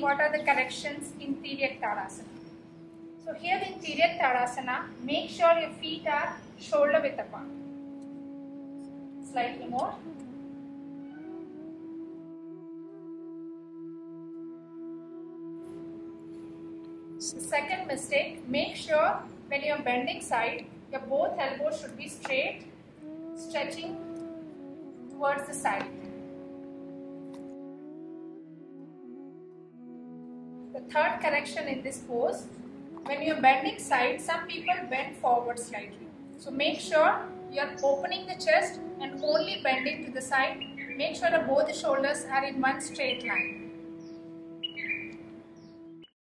what are the corrections in Tiryak Tadasana. So here in Tiryak Tadasana, make sure your feet are shoulder width apart. Slightly more. The second mistake, make sure when you are bending side, your both elbows should be straight, stretching towards the side. The third correction in this pose, when you are bending side, some people bend forward slightly. So make sure you are opening the chest and only bending to the side. Make sure that both the shoulders are in one straight line.